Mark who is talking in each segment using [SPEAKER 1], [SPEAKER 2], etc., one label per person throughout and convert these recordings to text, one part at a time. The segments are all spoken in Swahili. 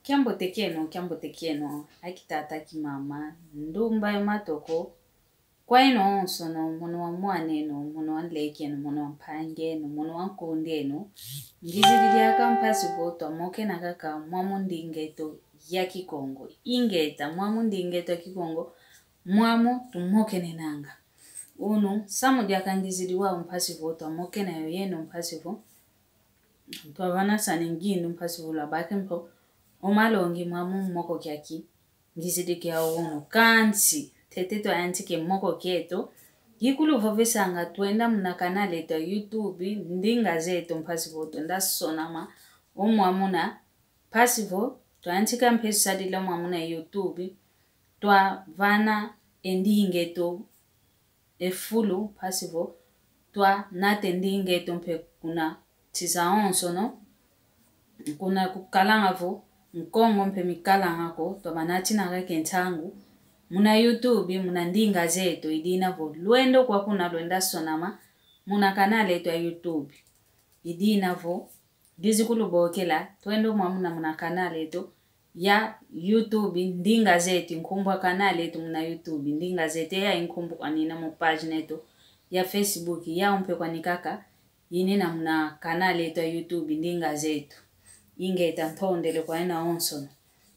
[SPEAKER 1] Kiambo tekeno, akitata ki mama, ndumba yomatoko, kwa ino onsono, mono wa mwaneno, mono wa nlekeno, mono wa mpangeno, mono wa nkondeno, ngiziridiaka mpasi boto, moke nakaka mwamu ndingeto ya kikongo, ingeta mwamu ndingeto ya kikongo, mwamu tumoke nenanga. Uno, samu diaka ngiziriwa mpasi boto, moke na yoyeno mpasi boto, tuavana sanenginu mpasi boto, labake mpo, omalongi mwamu moko kiaki, ngizirikia uno, kansi, teteto antike moko kieto, Gikulu vovesanga tuenda mna kanale ta YouTube ndinga zeto mpasivo tuenda sonama omwamuna pasivo tuantika mpesa dila mwamuna YouTube tua vana endingeto efulu pasivo tua nate ndingeto mpe kuna tisa onso no kuna kukalanga vo mkongo mpe mikalanga ko tua manati na kentangu muna YouTube muna ndinga zeto idina vo luendo kwa kuna luenda sonama muna kanale to ya YouTube idina vo gizikulu bokela tuendo muna kanale to ya YouTube ndinga zeto nkumbwa kanale to muna YouTube ndinga zeto ya nkumbu kwa nina mu page neto ya Facebook ya umpe kwa nikaka yinina muna kanale to ya YouTube ndinga zeto ingeta ntondele kwa ina onsono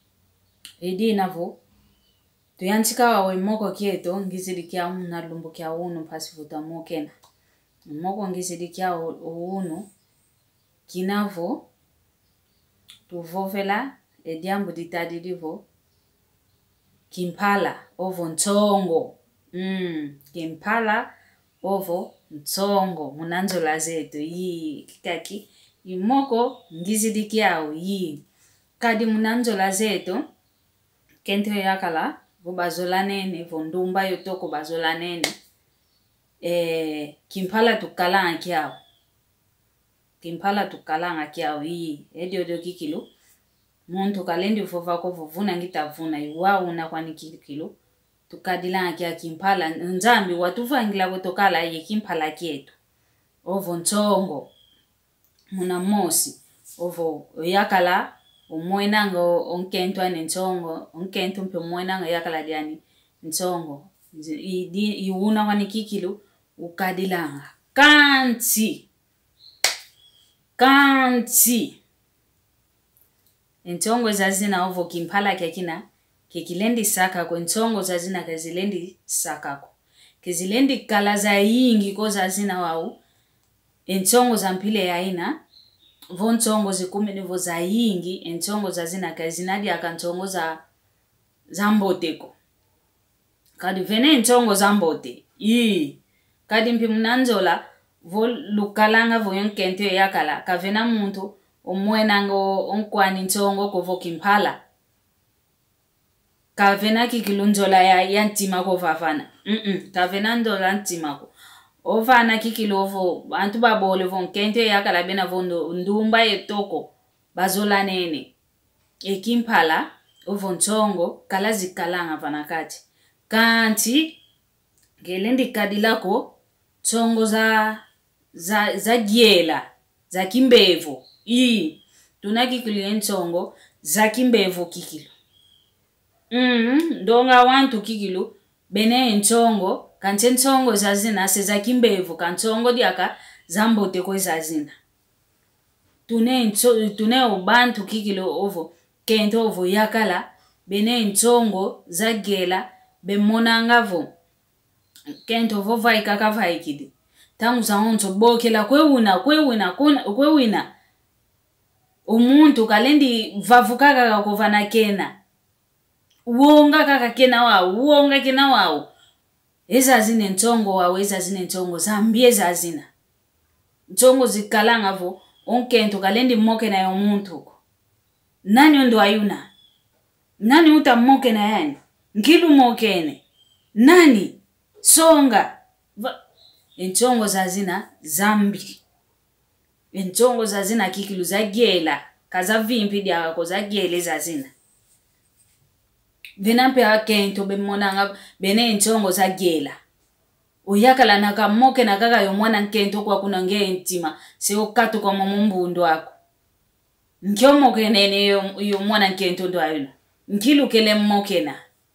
[SPEAKER 1] idina vo tuyantika wawe moko kieto ngizirikia na lumbu kia unu pasivuta mokena. Moko ngizirikia unu kinavo tuvovela ediambu ditadirivo kimpala ovo ntongo. Kimpala ovo ntongo munanzola zetu yi kikaki. Imoko ngizirikia yi kadi munanzola zetu kento yakala bazola nene vondumba yotoko bazola nene kimpala tukalanga kiao yi edio kikilo muntu kalendi fova ko vuvuna ngitavuna iwa una kwa nikilo tukadilanga kia kimpala nzambi watuvangila botokala ye kimpala kietu ovo ntongo muna mosi ovo yakala umwenanga onkento ane ntongo onkento mpe umwenanga yakala diani ntongo iuna wanikikilu ukadilanga kanti ntongo zazina ovo kimpala kekina kekilendi saka ko ntongo zazina kazilendi sakako kezilendi kala za yingi ko zazina wau ntongo zampile ya ina vontongo zikumi nivo za yingi entongo za zina kazinadi akantongo za zamboteko kadi vene entongo zambote kadi mpi munanzola vo lukalanga vo yonkento yakala kavena muntu omwenango onkwani ntongo ko vo kimpala kavena kikilunzola ya ntima ko vavana kavena ndola ntima ko ovana kikilovo bantu babole von kente yakala bena vondo ndumba etoko bazola nene ekimpala ovo ntongo kala zikalanga vanakati kanti ngelendi kadilako tongo za giela za kimbevo tunakikili ntongo za kimbevo kikilo ndonga wantu kikilo bene ntongo kanche ntongo zazina seza kimbevu kantongo diaka zambote ko zazina tune ubantu kikilo ovo kento ovo yakala bene ntongo zagela bemonanga vo kento vo vai kaka vai kidi tangu za onto bokela kwewina umuntu kalendi vavukaka kakovana kena uonga kaka kena wao eza zine ntongo wawe eza zine ntongo zambie zazina ntongo zikalanga vo onkento kalendi moke na yomuntu nani ondo ayuna nani uta moke na yani ngilu mokene nani songa ntongo zazina zambi ntongo zazina kikilu zagiela kaza vimpi dia ko zagiele zazina venampe akento bemonanga bene ntongo za gela uyakala nakamoke nakaka yomwana nkento kwa kuna nge ntima se okato kwa mumbundo wako Nkiyomokene ne yo mwana nkento ndo ayuna. Nkilukele mmokena.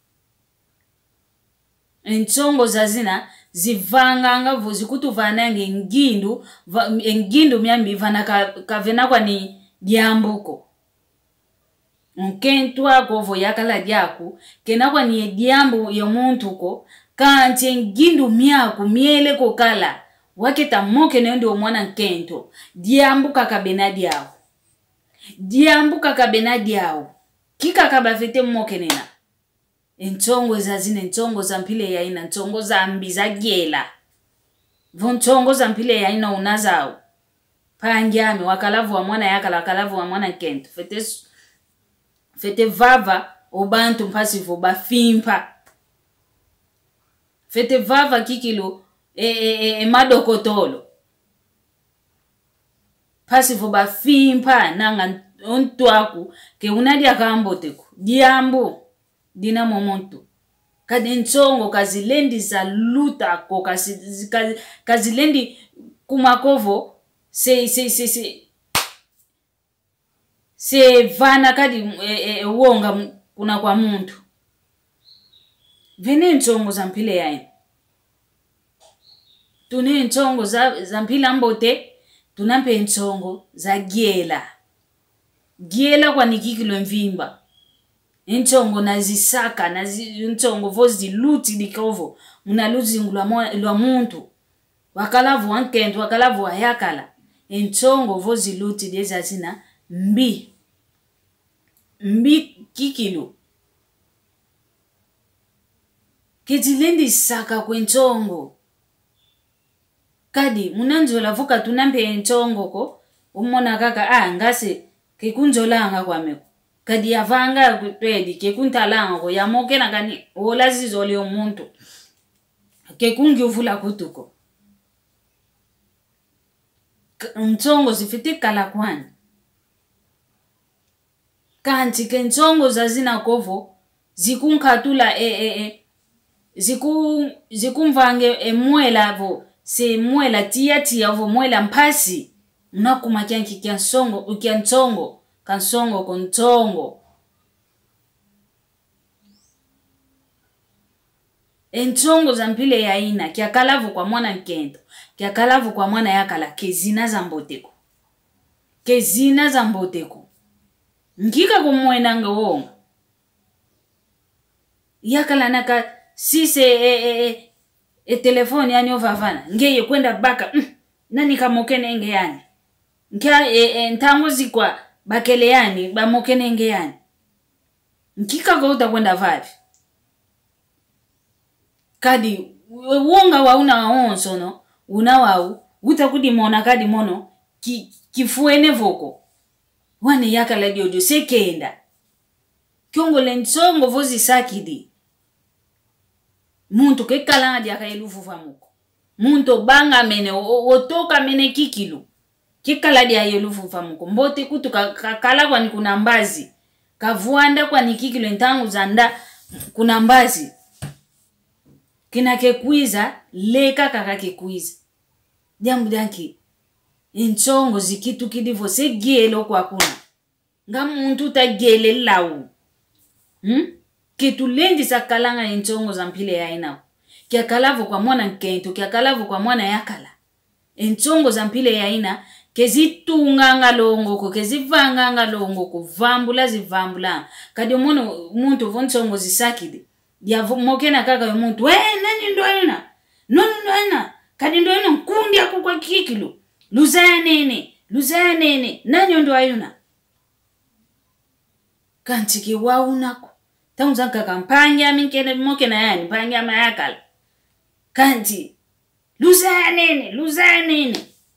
[SPEAKER 1] Entongo zazina zivanga vuzi kutuvana ngindu ngindu myambi vana kavena kwa ni diambuko. Nkento akovo yakala diaku kena kwa ni diambu yomuntu ko kanti ngindu myaku miele ko kala waketa mokene ndo mwana nkento diambuka kabena diawo. Diambuka kabena diawo. Kika kabafete mmokenena. Entongo zazine entongo zampile ya ina entongo zambiza giela. Vontongo zampile ya ina unazao. Pangyame wakalavu wa mwana yakala wakalavu wa mwana kento. Fete vava obantu mpasivo bafimpa. Fete vava kikilo madokotolo. Pasivo bafimpa nanga ontuaku ke unadia kamboteko. Diambo. Dina momonto. Kade nchongo kazilendi za luta ko kazilendi kumakovo se vana kadi wonga kuna kwa muntu. Vene nchongo za mpile yaini. Tune nchongo za mpila mbote. Tunampe nchongo za giela. Giela kwa nikikilo mvimba. Nchongo nazisaka nchongo vozi luti dikovo muna luti ngulwa muntu wakalavu wankento wakalavu wayakala nchongo vozi luti deza zina mbi kikilo ketilendi saka kwenchongo kadi munanjola vuka tunampe nchongo ko umona kaka ngase kekunjolanga kwa meko kadi yavanga kwedi kekuntalanga ko yamokena kani olazizo le omuntu kekungi uvula kutuko nchongo zifite kala kwani kanti kenchongo zazina kovo zikunkatula zikumvange emwela vo se mwela tia vo mwela mpasi unakuma kyanki kyansongo ukyanchongo kansongo kontongo. Entongo zampile ya ina kia kalavu kwa mwana nkento. Kia kalavu kwa mwana yakala kezina zamboteko. Kezina zamboteko. Nkika kumwena ngewonga. Yakala naka sise telefoni yani ovavana. Ngeye kwenda baka. Nani kamokene enge yani. Nkia ntango zikwa bakele yani, bamokene nge yani. Nkika gauta kwenda vavi. Kadi, wonga wa una waonso no, una wau, utakudi mona kadi mono, kifuene voko. Wane yaka la diojo, sekenda. Kiongo lensongo vozi sakidi. Muntu kekalanga diaka elufu famuko. Muntu banga mene, otoka mene kikilu. Kikala dia yelufu famuko. Mbote kutu kakala kwa ni kuna mbazi. Kavuanda kwa ni kikilo ntangu zanda kuna mbazi. Kina kekuiza, leka kaka kekuiza. Jambu danki. Nchongo zikitu kidivo se gielo kwa kuna. Nga muntu ta giele lau. Kitu lendi sa kalanga nchongo za mpile ya inao. Kia kalavu kwa mwana nkento, kia kalavu kwa mwana yakala. Nchongo za mpile ya ina. Kezi tunganga longo, kezi vanganga longo, vambula zivambula. Kadi muntu vonchongo zisakidi. Ya mokena kaka yo muntu. Nani ndo ayuna? Nona. Kadi ndo ayuna mkundi ya kukwa kikilu. Luzaya nene. Nani ndo ayuna? Kantiki waunako. Taunza kaka mpanya minkene mokena yani. Mpanya mayakala. Kanti. Luzaya nene.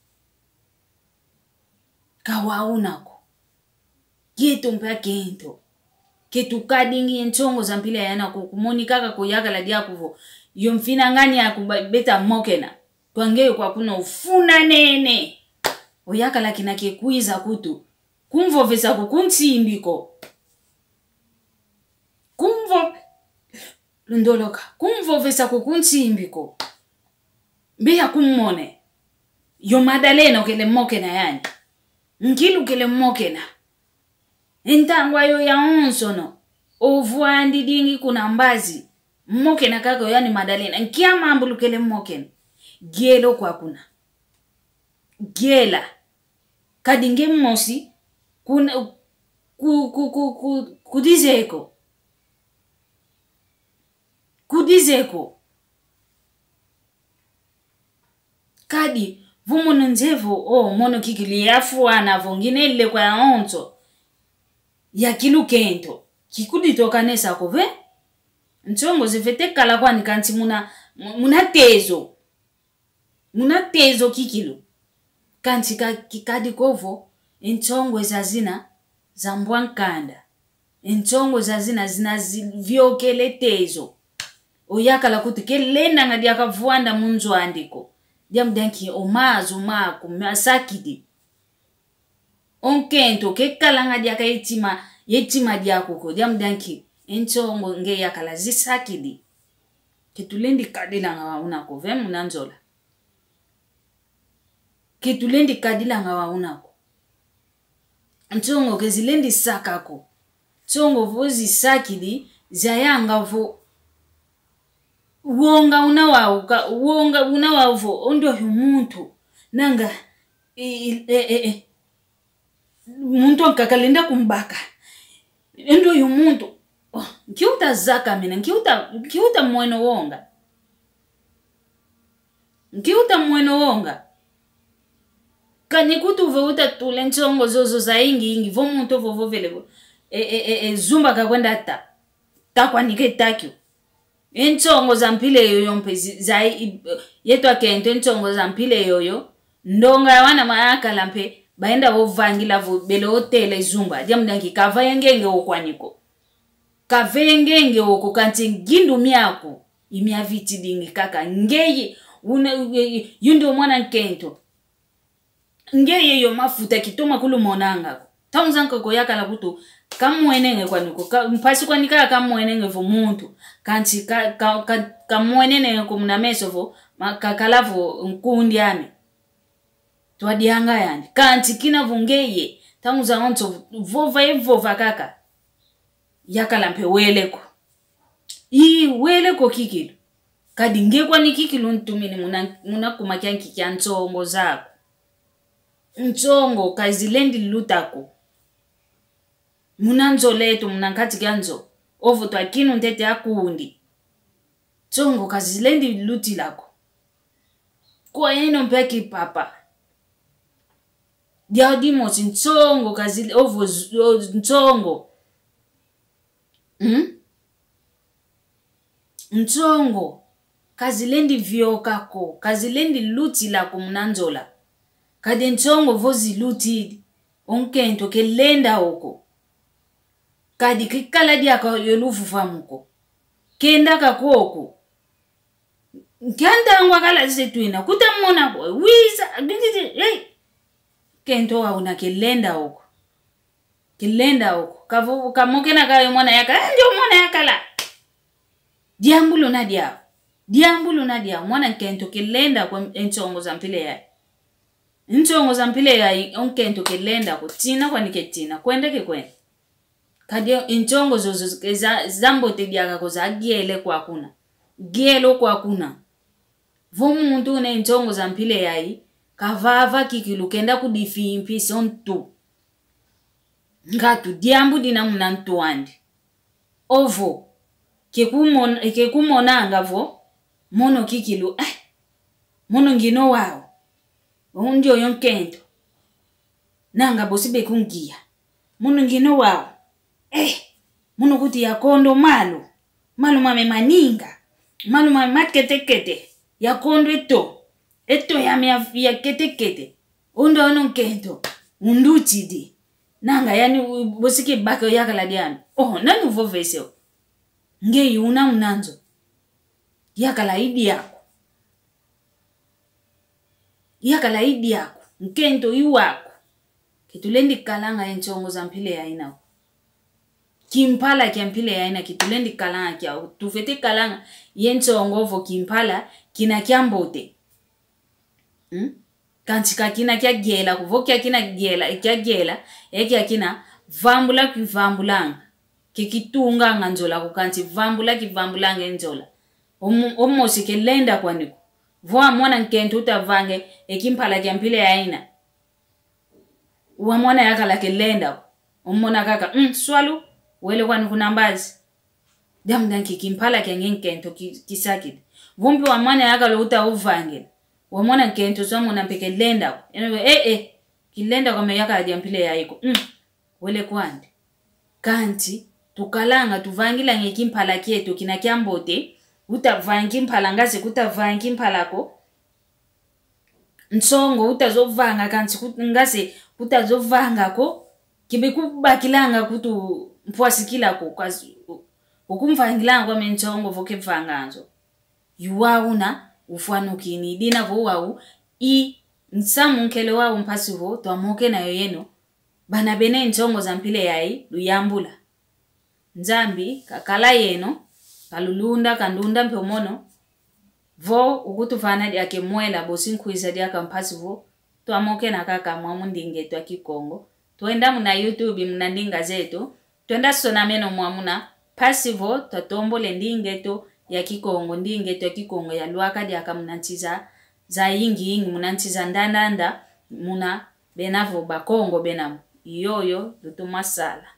[SPEAKER 1] Kawaunako. Kieto mpa kento. Ketu kadingi nchongo za mpile yana kukumoni kaka kuyakala dia kuvo. Yomfina ngani ya kubeta mokena. Tuangeyo kwa kuna ufuna nene. Oyakala kina kekuiza kutu. Kumvo vesa kukunsi imbiko. Kumvo vesa kukunsi imbiko. Mbea kummone. Yo madalena ukele mokena yani. Nkilu kele mokena. Entangwa yo ya onsono. Ovuandi dingi kuna mbazi. Mmoke na kako yani Madalena. Nkia mambulukele mmoke. Gielo kwa kuna. Giela. Kadinge mmosi. Kuna kudizeko. Kudizeko. Kadi vumono nzevo mono kikili yafuana vongine ile kwa onto ya kilukento kikudi tokanesa kove ntongo zifete kala kwani kanti muna tezo kikilu kanti kikadi kovo ntongo zazina zambwankanda ntongo zazina vyokele tezo oyakala kuti kelenda ngadi akavuanda munzo andiko diamdanki omazo mako masakidi onkento kekalanga diaka yetima diako ko diamdanki entongo nge yakala zisakidi ketulendi kadila nga unako vemu nanzola ketulendi kadila nga unako entongo kezilendi sakako tongo vozi sakidi zayanga vo wonga unawavo ondo humuntu nanga muntu akakalenda kumbaka endo yumuntu nkiuta zaka mina nkiuta mweno wonga kanikutu veuta tule nchongo zozo za ingi vo muntu vovo vele zumba kakwenda takwa nike takyo enchongo za mpile yoyo mpezi zai yetu akento enchongo za mpile yoyo ndonga wana maaka lampe baenda vovangila bele hotele zumba diamdanki kavayengenge okwaniko kavengenge oko kanti gindu miako imia viti dingi kaka ngeye yundo mwana nkento ngeye yo mafuta kitoma kulu monanga taunzanka koyaka la kutu kamwenenge kwaniko mpasi kwanika kamwenenge vo muntu kanti kamwenenge kumnameso vo makakalavo nkundi ame twadianga yani kanti kina vungeye taunza onto vova kaka yakala mpe weleko weleko kikilu kadinge kwa nikikilu ntumini muna kumakyanki kya ntongo zako ntongo kazilendi lutako munanzo leto munankati kanzo ovo twakinu ntete akundi tongo kazilendi luti lako kwa yeno mpeki papa diadimos ntongo kazile ovo ntongo ntongo kazilendi vyokako kazilendi luti lako munanzola kade ntongo vozi luti onkento kelenda oko kadi kikala diaka yolufu famuko kenda kakoko nkanda ngwa kala zetwina kutamona ko wiza hey kento wa una kelenda oko kavu kamokena kayo mwana yaka ndio mwana yakala diambulu na dia mwana kento kelenda kwa enchongo za mpile ya nchongo za mpile ya onkento kelenda ko tina kwa niketina kwendeke kwenda kadi enchongo zozo zambo tebiaka ko za giele kwa kuna gielo kwa kuna vomu muntu ne enchongo za mpile yai kavava kikilu kenda kudifimpi sontu ngatu diambu dina munantu wandi ovo kekumona ngavo mono kikilu mono ngino wao ndio yonkento nanga bosibe kungia mono ngino wao mono kuti yakondo malu mame maninga malu mame maketekete yakondo eto ya ketekete undo ononkento unduchidi nanga yani bosike bako yakala diami nani uvoveseo ngeyi una unanzo yakala idi yako nkento iwako kitulendi kalanga enchongo za mpile ya ina kimpala kya mpile ya ina kitulendi kalanga kya tufete kalanga yenchongo vo kimpala kina kyambote kantika kina kya gela kuvokia kina gela kya gela ekya kina vambula ki vambulanga kikitunga nganzola kukanti vambula ki vambulanga nzola omosi ke lenda kwaniko voa mwana nkento utavange ekimpala kyampile yaina wa mwana yakala ke lenda omona kaka swalu wele kwani kunambazi damdanki kimpala kyangenkento kisakit vumbi wa mwana yakala utauvange wa mwana nkento somona mpeke lenda ene kilenda kwa meyaka yampile yaiko wele kwandi kanti tukalanga tuvangila ngekimpala kieto kina kyambote utavangi mpala ngazi kutavangi mpalako nsongo utazovanga kanti ngazi utazovanga ko kibikubakilanga kutu mpwasikila ko kwazi ukumvangilanga kwa menchongo voke vanganzo yuwauna ufanukini dina vo wau nsamu nkele wau mpasivo twamoke nayo yeno bana bene nchongo za mpile yai luyambula nzambi kakala yeno kalulunda kandunda mpemono vo ukutufana yake mwela bosinkuisa diaka mpasivo twamoke na kaka mwamundinge twa Kikongo tuenda muna YouTube muna ndinga zetu tuenda sona meno mwamuna pasivo tatombole ndingeto ya Kikongo ndingeto ya Kikongo ya luaka diaka mnantiza za ingi mnantiza ndandanda muna benavo bakongo benamu iyoyo lutumasala